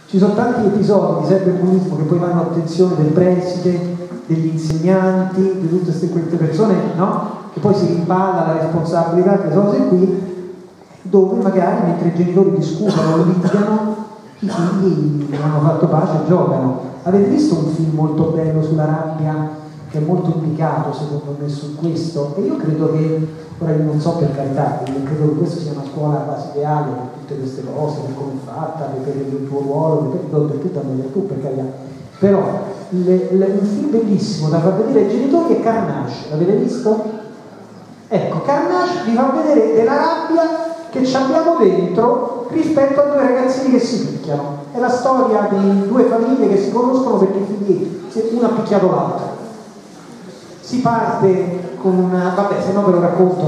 Ci sono tanti episodi di cyberbullismo che poi vanno all'attenzione del preside, degli insegnanti, di tutte queste persone, no? Che poi si rimpalla la responsabilità di queste cose qui, dove magari mentre i genitori discutono o litigano, i figli non hanno fatto pace e giocano. Avete visto un film molto bello sulla rabbia, che è molto indicato secondo me su questo? E io credo che, ora io non so per carità, io credo che questa sia una scuola quasi ideale per tutte queste cose, per come è fatta, per il tuo ruolo, per tu per carità. Però un film bellissimo da far vedere ai genitori è Carnage, l'avete visto? Ecco, Carnage vi fa vedere della rabbia che ci abbiamo dentro rispetto a due ragazzini che si picchiano. È la storia di due famiglie che si conoscono perché i figli, uno ha picchiato l'altro. Si parte con una... vabbè, se no ve lo racconto,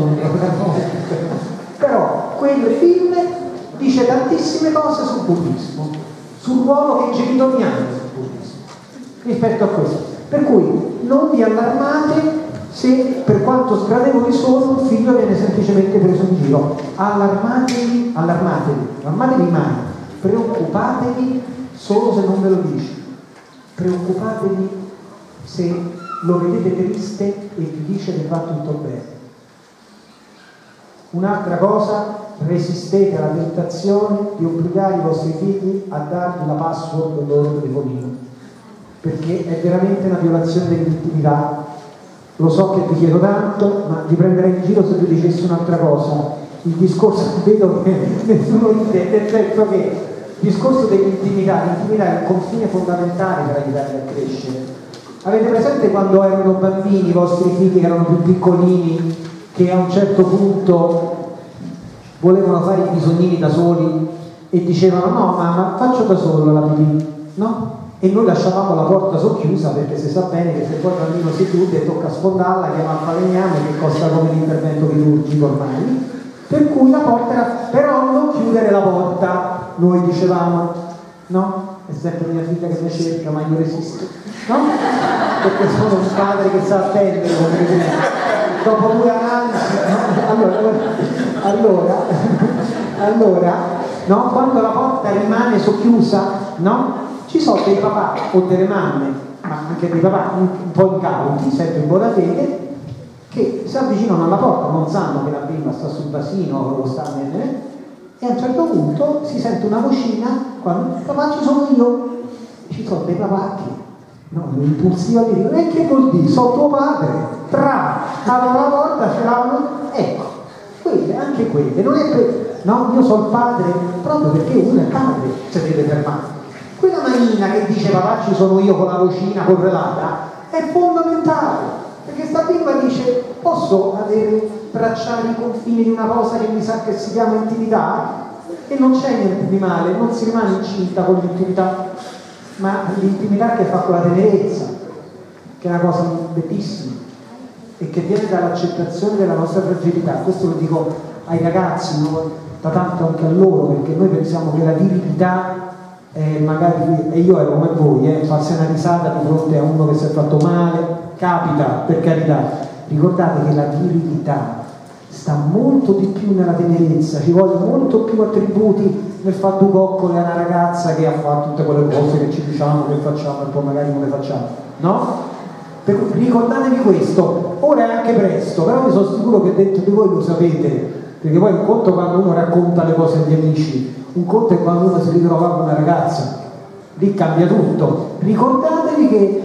però quel film dice tantissime cose sul bullismo, sul ruolo che i genitori hanno sul bullismo rispetto a questo. Per cui non vi allarmate se, per quanto sgradevoli sono, un figlio viene semplicemente preso in giro. Allarmatevi mai, preoccupatevi solo se non ve lo dice, preoccupatevi se lo vedete triste e vi dice che va tutto bene. Un'altra cosa, resistete alla tentazione di obbligare i vostri figli a darvi la password del loro telefonino, perché è veramente una violazione dell'intimità. Lo so che vi chiedo tanto, ma vi prenderei in giro se vi dicessi un'altra cosa. Il discorso, vedo che nessuno ride, nel senso che il discorso dell'intimità, l'intimità è un confine fondamentale per aiutarli a crescere. Avete presente quando erano bambini i vostri figli che erano più piccolini, che a un certo punto volevano fare i bisognini da soli e dicevano no mamma faccio da solo la pipì, no? E noi lasciavamo la porta socchiusa perché si sa bene che se poi il bambino si chiude tocca sfondarla, chiama il falegname che costa come l'intervento chirurgico ormai, per cui la porta era, però non chiudere la porta, noi dicevamo, no? È sempre mia figlia che mi cerca ma io resisto, no? Perché sono un padre che sa attendere, dopo 2 analisi, no? Allora, no? Quando la porta rimane socchiusa, no? Ci sono dei papà o delle mamme, ma anche dei papà un po' incauti, sempre in buona fede, che si avvicinano alla porta, non sanno che la bimba sta sul basino o sta nel... e a un certo punto si sente una vocina, quando papà ci sono io, ci sono dei papà che impulsiva di dire, e che vuol dire? Sono tuo padre, aprono la porta, ce l'hanno, ecco, quelle, anche quelle, non è per, no, io sono il padre, proprio perché uno è padre, si deve fermare. Quella manina che dice papà ci sono io con la vocina correlata è fondamentale, perché sta bimba dice posso tracciare i confini di una cosa che mi sa che si chiama intimità e non c'è niente di male, non si rimane incinta con l'intimità, ma l'intimità che fa con la tenerezza, che è una cosa bellissima e che viene dall'accettazione della nostra fragilità. Questo lo dico ai ragazzi, no? Da tanto anche a loro, perché noi pensiamo che la virilità magari, e io ero come voi, farsi una risata di fronte a uno che si è fatto male, capita, per carità. Ricordate che la virilità sta molto di più nella tenerezza, ci vogliono molto più attributi nel fare due coccole a una ragazza che ha fatto tutte quelle cose che ci diciamo, che facciamo e poi magari non le facciamo, no? Ricordatevi questo. Ora è anche presto, però vi sono sicuro che dentro di voi lo sapete, perché poi un conto quando uno racconta le cose agli amici, un conto è quando uno si ritrova con una ragazza, lì cambia tutto. Ricordatevi che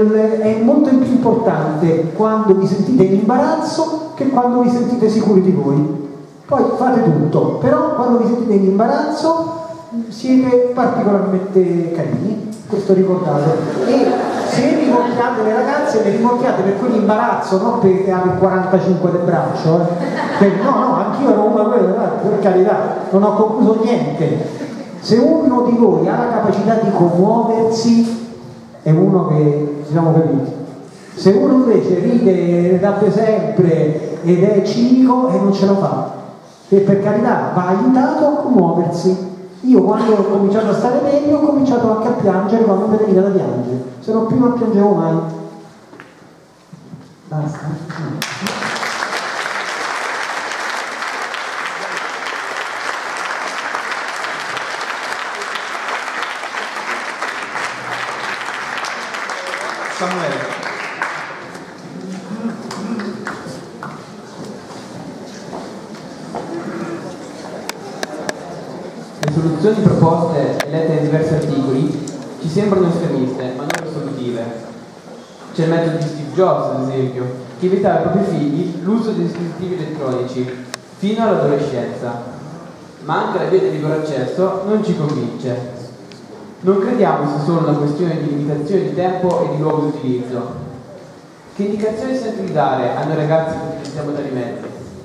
è molto più importante quando vi sentite in imbarazzo che quando vi sentite sicuri di voi. Poi fate tutto, però quando vi sentite in imbarazzo siete particolarmente carini, questo ricordate. E se rimorchiate le ragazze, le rimorchiate per quell'imbarazzo, non perché avete il 45 del braccio, no, anch'io ero una per carità, non ho concluso niente. Se uno di voi ha la capacità di commuoversi è uno che siamo capiti. Se uno invece ride da sempre ed è cinico e non ce la fa, e per carità va aiutato a commuoversi. Io quando ho cominciato a stare meglio ho cominciato anche a piangere quando mi veniva da piangere, se no prima non piangevo mai. Basta. Samuele. Le soluzioni proposte e lette in diversi articoli ci sembrano estremiste, ma non risolutive. C'è il metodo di Steve Jobs, ad esempio, che evitava ai propri figli l'uso di dispositivi elettronici fino all'adolescenza. Ma anche la via del libero accesso non ci convince. Non crediamo sia solo una questione di limitazione di tempo e di luogo di utilizzo. Che indicazioni senti di dare a noi ragazzi che utilizziamo tali mezzi?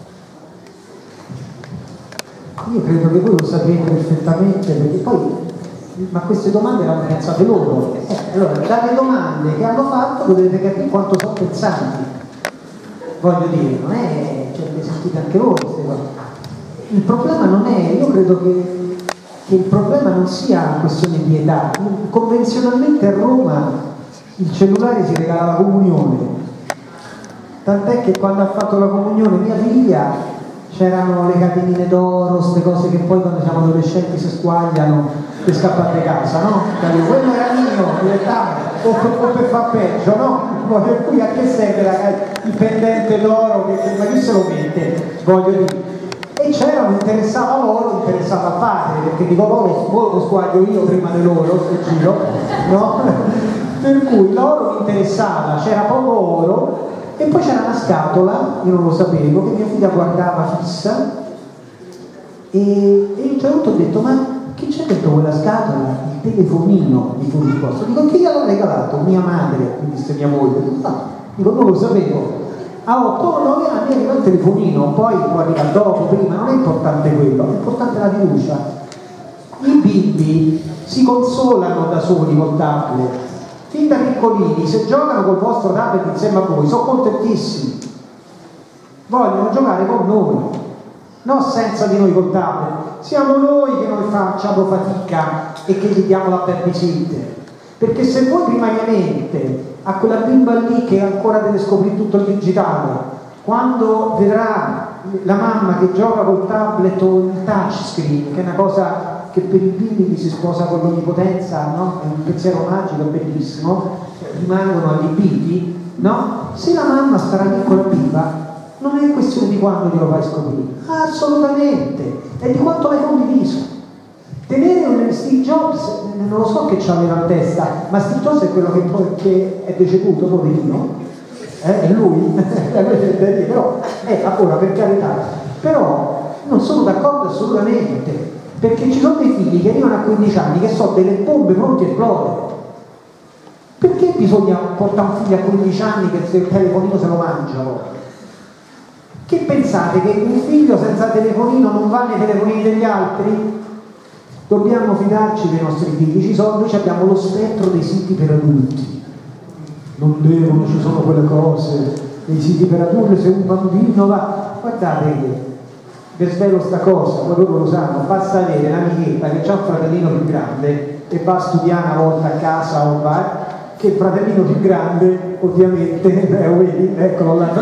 Io credo che voi lo sapete perfettamente, perché poi, ma queste domande le hanno pensate loro. Allora, dalle domande che hanno fatto potete capire quanto sono pensanti. Voglio dire, non è, cioè, le sentite anche voi queste cose. Il problema non è, io credo che il problema non sia una questione di età. Convenzionalmente a Roma il cellulare si regala la comunione, tant'è che quando ha fatto la comunione mia figlia c'erano le catenine d'oro, queste cose che poi quando siamo adolescenti si squagliano per scappare di casa, no? Quello era mio, o per far peggio, no? Per cui a che serve il pendente d'oro, ma chi se lo mette? Voglio dire. E c'era, interessava loro, interessava al padre, perché dico loro lo squaglio io prima di loro, se giro, no? Per cui loro mi interessava, c'era poco oro. E poi c'era una scatola, io non lo sapevo, che mia figlia guardava fissa e io a un certo punto ho detto: ma che c'è dentro quella scatola? Il telefonino, di fu risposto. Dico: chi gliel'ha regalato? Mia madre, mi disse mia moglie. Dico: non lo sapevo. A 8-9 anni arriva il telefonino, poi può arrivare dopo, prima, non è importante quello, è importante la fiducia. I bimbi si consolano da soli col tablet. Fin da piccolini, se giocano col vostro tablet insieme a voi, sono contentissimi. Vogliono giocare con noi, non senza di noi col tablet. Siamo noi che non facciamo fatica e che gli diamo la babysitter. Perché se voi primariamente a quella bimba lì che ancora deve scoprire tutto il digitale, quando vedrà la mamma che gioca col tablet o il touchscreen, che è una cosa che per i bimbi che si sposa con l'onnipotenza, no? È un pensiero magico, bellissimo, rimangono allibiti, no? Se la mamma starà lì con la bimba, non è questione di quando glielo fai scoprire, assolutamente, è di quanto l'hai condiviso. Tenere un Steve Jobs, non lo so che c'aveva in testa, ma Steve Jobs è quello che è deceduto, poverino, è lui, però, ora per carità, però non sono d'accordo assolutamente. Perché ci sono dei figli che arrivano a 15 anni che sono delle bombe pronte a esplodere. Perché bisogna portare un figlio a 15 anni che se il telefonino se lo mangiano? Che pensate che un figlio senza telefonino non va nei telefonini degli altri? Dobbiamo fidarci dei nostri figli. Noi abbiamo lo spettro dei siti per adulti. Non devono, ci sono quelle cose, dei siti per adulti, se un bambino va. Guardate che vi svelo sta cosa, ma loro lo sanno, basta avere un'amichetta che ha un fratellino più grande e va a studiare una volta a casa o va, che il fratellino più grande ovviamente, vedi, eccolo là,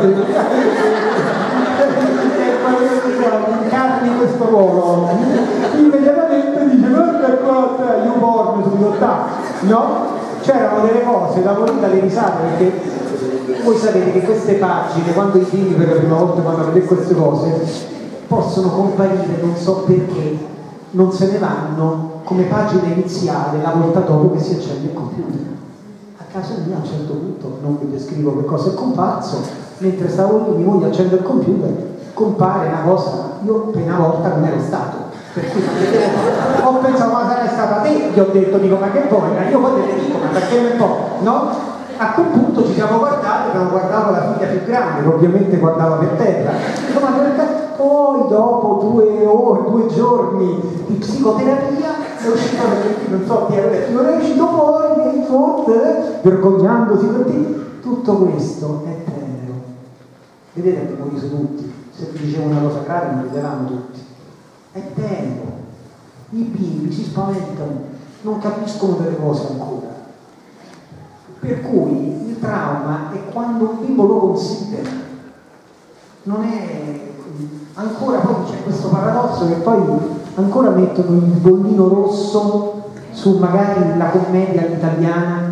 incarni questo ruolo, immediatamente dice: guarda qua, io porno subito, no? C'erano delle cose da morire dalle risate, perché voi sapete che queste pagine, quando i figli per la prima volta vanno a vedere queste cose, possono comparire, non so perché, non se ne vanno come pagina iniziale la volta dopo che si accende il computer. A casa mia a un certo punto, non vi descrivo che cosa è comparso, mentre stavo lì, mia moglie accende il computer, compare una cosa, io appena volta non ero stato. Per cui ho pensato: ma sarai stata te? Gli ho detto, dico, ma che vuoi? Io poi te ne dico, ma perché un po', no? A quel punto ci siamo guardati, abbiamo guardato la figlia più grande, che ovviamente guardava per terra. Dico, ma perché? Poi dopo 2 ore, 2 giorni di psicoterapia è uscito, non so, non è uscito fuori, in fonte, vergognandosi perché tutto questo è tenero. Vedete, abbiamo riso tutti. Se vi dicevo una cosa grave non rideranno tutti. È tenero. I bimbi si spaventano, non capiscono delle cose ancora. Per cui il trauma è quando un bimbo lo considera. Non è ancora, poi c'è questo paradosso che poi ancora mettono il bollino rosso su magari la commedia italiana,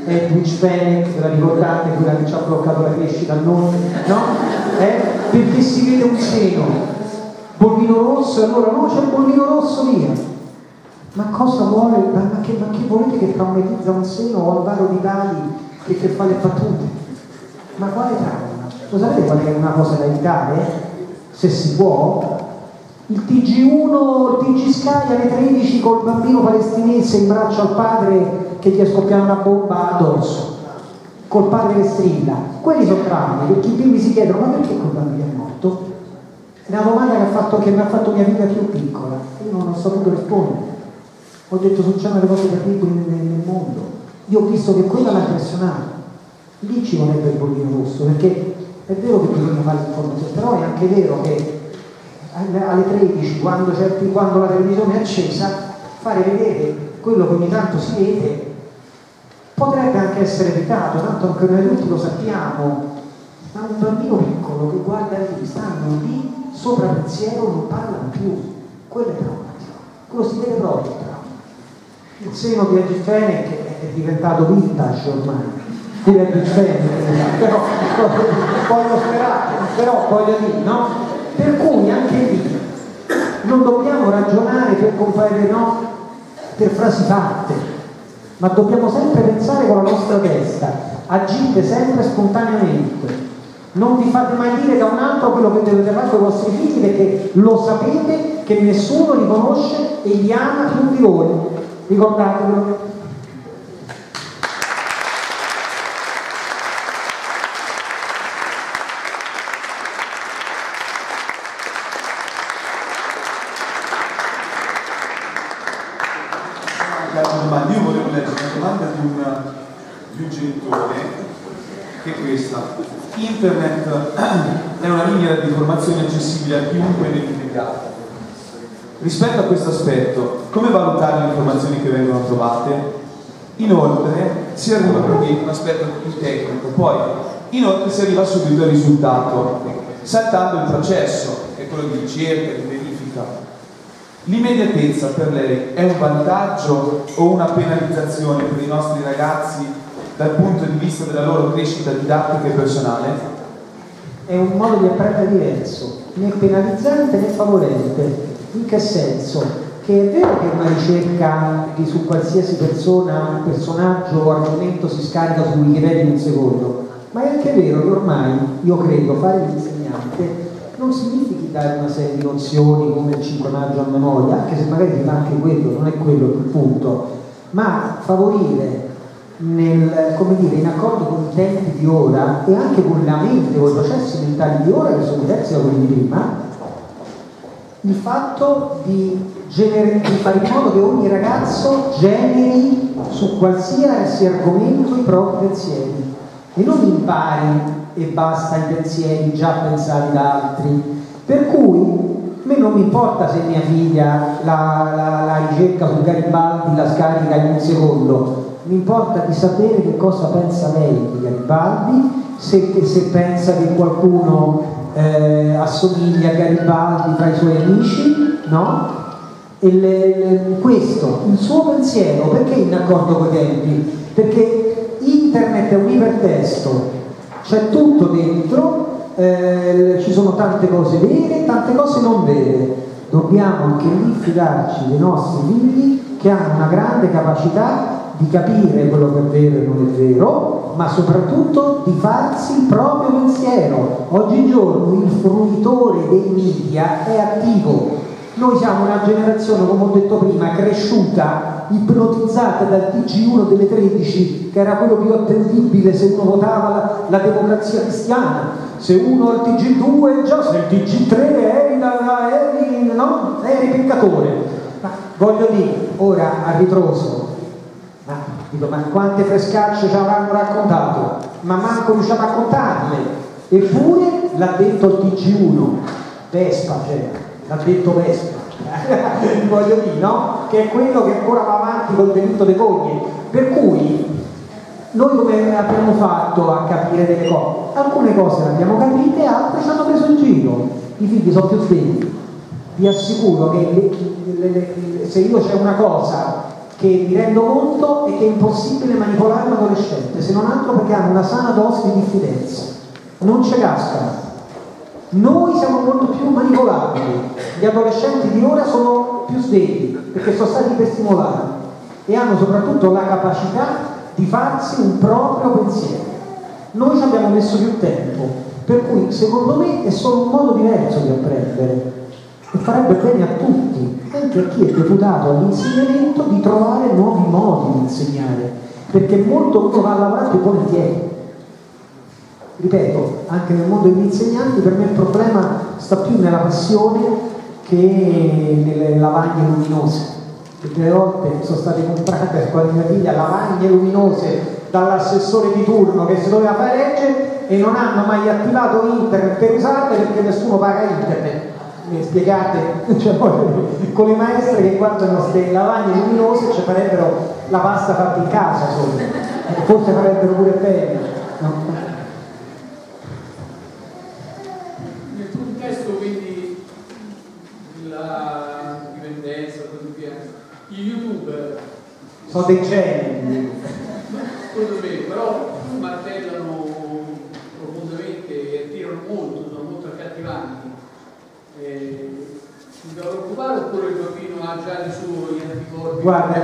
Edwidge Fenech, ve la ricordate, quella che ci ha bloccato la crescita a noi, no? Perché si vede un seno, bollino rosso, allora no, c'è il bollino rosso, via. Ma cosa vuole? Ma che volete che traumatizza un seno o Alvaro Di Bali che fa le battute? Ma quale trauma? Lo sapete qual è una cosa da evitare? Se si può? Il TG1, il TG Sky alle 13 col bambino palestinese in braccio al padre che gli è scoppiata una bomba addosso, col padre che strilla. Quelli sono traumi, perché i bimbi si chiedono: ma perché quel bambino è morto? È una domanda che mi ha fatto mia figlia più piccola. Io non ho saputo rispondere. Ho detto: succedono le cose terribili nel mondo. Io ho visto che quella l'ha impressionato. Lì ci vorrebbe il bollino rosso, perché è vero che bisogna fare l'informazione, però è anche vero che alle 13, quando la televisione è accesa, fare vedere quello che ogni tanto si vede potrebbe anche essere evitato, tanto anche noi tutti lo sappiamo. Ma un bambino piccolo che guarda lì, stanno lì sopra pensiero, non parlano più, quello è traumatico, quello si vede proprio. Il seno di Edwidge Fenech è diventato vintage ormai, però voglio sperare, però voglio dire, no? Per cui anche lì non dobbiamo ragionare per comparire, no, per frasi fatte, ma dobbiamo sempre pensare con la nostra testa, agite sempre spontaneamente, non vi fate mai dire da un altro quello che dovete fare con i vostri figli, perché lo sapete che nessuno li conosce e li ama più di voi, ricordatevelo. Io volevo leggere una domanda di un genitore, che è questa: internet è una linea di informazione accessibile a chiunque nell'immediato. Rispetto a questo aspetto, come valutare le informazioni che vengono trovate? Inoltre si arriva, quindi un aspetto più tecnico, poi inoltre si arriva subito al risultato, saltando il processo, che è quello di ricerca, di verifica. L'immediatezza per lei è un vantaggio o una penalizzazione per i nostri ragazzi dal punto di vista della loro crescita didattica e personale? È un modo di apprendere diverso, né penalizzante né favorente. In che senso? Che è vero che una ricerca su qualsiasi persona, personaggio o argomento si scarica su Wikipedia in un secondo, ma è anche vero che ormai, io credo, fare l'insegnante non significa dare una serie di nozioni come il 5 maggio a memoria, anche se magari ti fa anche quello, non è quello il punto, ma favorire in accordo con i tempi di ora e anche con la mente, con i processi mentali di ora che sono diversi da quelli di prima, il fatto di fare in modo che ogni ragazzo generi su qualsiasi argomento i propri pensieri e non impari e basta i pensieri già pensati da altri. Per cui a me non mi importa se mia figlia la ricerca su Garibaldi la scarica in un secondo, mi importa di sapere che cosa pensa lei di Garibaldi, se pensa che qualcuno assomiglia a Garibaldi tra i suoi amici, no? Questo, il suo pensiero, perché in accordo con i tempi? Perché internet è un ipertesto, c'è tutto dentro, ci sono tante cose vere e tante cose non vere. Dobbiamo anche lì fidarci dei nostri figli che hanno una grande capacità di capire quello che è vero e non è vero, ma soprattutto di farsi il proprio pensiero. Oggigiorno il fruitore dei media è attivo. Noi siamo una generazione, come ho detto prima, cresciuta, ipnotizzata dal TG1 delle 13, che era quello più attendibile se uno votava la democrazia cristiana. Se uno al TG2, già se il TG3 eri peccatore. Ma voglio dire, ora a ritroso, ma quante frescacce ci avranno raccontato? Ma manco riusciamo a raccontarle. Eppure l'ha detto il TG1, Vespa c'era. L'ha detto Vespa, voglio dire, no? Che è quello che ancora va avanti col delitto dei cogni. Per cui noi come abbiamo fatto a capire delle cose? Alcune cose le abbiamo capite, altre ci hanno preso in giro. I figli sono più svegli. Vi assicuro che se io c'è una cosa che mi rendo conto è che è impossibile manipolare un adolescente, se non altro perché hanno una sana dose di diffidenza, non ce cascano. Noi siamo molto più manipolabili, gli adolescenti di ora sono più svegli perché sono stati iperstimolati e hanno soprattutto la capacità di farsi un proprio pensiero. Noi ci abbiamo messo più tempo, per cui secondo me è solo un modo diverso di apprendere e farebbe bene a tutti, anche a chi è deputato all'insegnamento, di trovare nuovi modi di insegnare, perché molto uno va a lavorare più volentieri. Ripeto, anche nel mondo degli insegnanti per me il problema sta più nella passione che nelle lavagne luminose. Tutte le volte sono state comprate con mia figlia lavagne luminose dall'assessore di turno che si doveva fare legge e non hanno mai attivato internet per usarle perché nessuno paga internet. Mi spiegate? Cioè, con le maestre che guardano queste lavagne luminose ci farebbero la pasta fatta in casa solo. Forse farebbero pure bene. No? Quindi la dipendenza, così via, i youtuber sono dei geni, secondo me, però martellano profondamente e attirano molto, sono molto accattivanti. Si deve preoccupare oppure il bambino ha già di suo gli anticorpi? Guarda,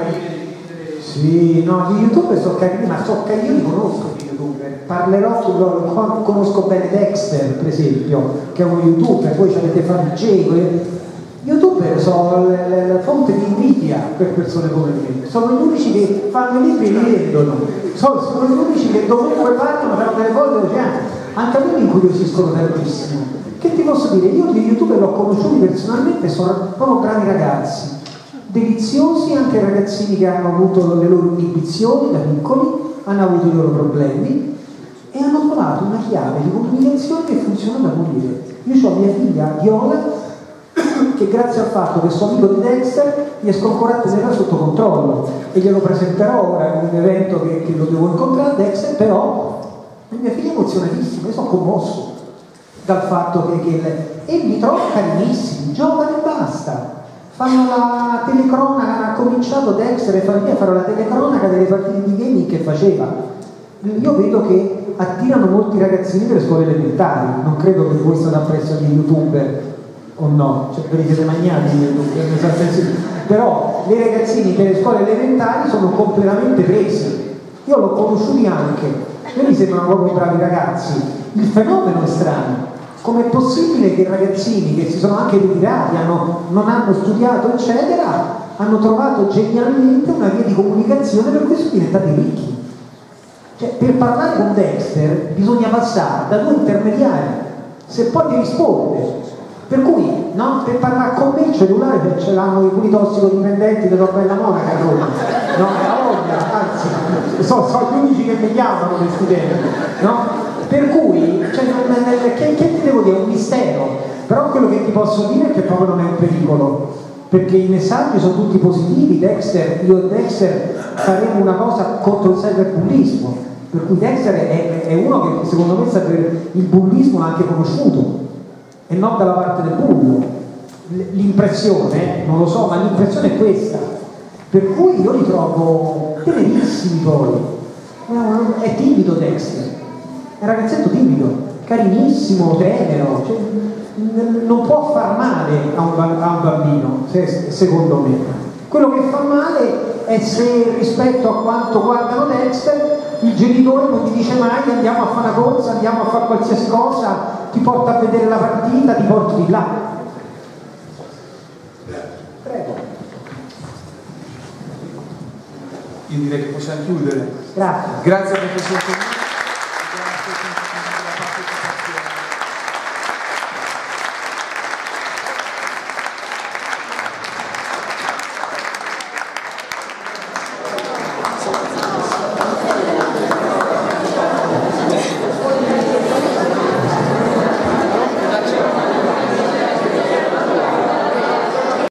sì, no, gli youtuber sono carini, ma io li conosco gli youtuber, parlerò, conosco bene Dexter per esempio, che è uno youtuber, voi ci avete Fabrizio, youtuber sono la fonte di invidia per persone come me, sono gli unici che fanno i libri e li vendono, sono gli unici che dovunque partono fanno delle cose oceane, anche a me mi incuriosiscono tantissimo. Che ti posso dire? Io gli youtuber l'ho conosciuti personalmente, sono proprio bravi ragazzi, deliziosi, anche ragazzini che hanno avuto le loro inibizioni da piccoli, hanno avuto i loro problemi e hanno trovato una chiave di comunicazione che funziona da morire. Io ho mia figlia Viola che grazie al fatto che sono amico di Dexter riesco ancora a tenerla sotto controllo e glielo presenterò ora in un evento che lo devo incontrare Dexter, però mia figlia è emozionatissima, io sono commosso dal fatto e li trovo carinissimi, giovani e basta. Fanno la telecronaca, ha cominciato Dexter e famiglia a fare la telecronaca delle partite di gaming che faceva. Io vedo che attirano molti ragazzini delle scuole elementari, non credo che voi state appresso agli youtuber o no, cioè ve li siete magnati gli youtuber, però i ragazzini delle scuole elementari sono completamente presi. Io l'ho conosciuti anche, e mi sembrano proprio bravi ragazzi. Il fenomeno è strano. Com'è possibile che ragazzini che si sono anche ritirati, non hanno studiato, eccetera, hanno trovato genialmente una via di comunicazione per cui sono diventati ricchi? Cioè, per parlare con Dexter bisogna passare da due intermediari, se poi ti risponde. Per cui, no, per parlare con me il cellulare ce l'hanno alcuni tossicodipendenti della Bella Monaca a Roma, no? La voglia, anzi, sono gli unici che mi chiamano questi temi, no? Per cui, cioè, che ti devo dire? È un mistero, però quello che ti posso dire è che proprio non è un pericolo, perché i messaggi sono tutti positivi. Io e Dexter faremo una cosa contro il cyberbullismo, per cui Dexter è uno che secondo me il bullismo l'ha anche conosciuto e non dalla parte del bullo. L'impressione, non lo so, ma l'impressione è questa, per cui io li trovo tenerissimi poi. È timido Dexter, è un ragazzetto timido, carinissimo, tenero, cioè, non può far male a un bambino, secondo me. Quello che fa male è se rispetto a quanto guardano Dexter il genitore non gli dice mai andiamo a fare una corsa, andiamo a fare qualsiasi cosa, ti porta a vedere la partita, ti porto di là. Prego. Io direi che possiamo chiudere. Grazie. Grazie professor.